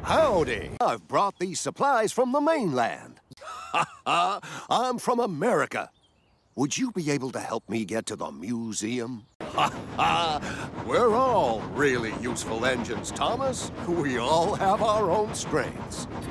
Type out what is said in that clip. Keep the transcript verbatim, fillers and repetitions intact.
Howdy. I've brought these supplies from the mainland. Ha ha! I'm from America. Would you be able to help me get to the museum? Ha ha! We're all really useful engines, Thomas. We all have our own strengths.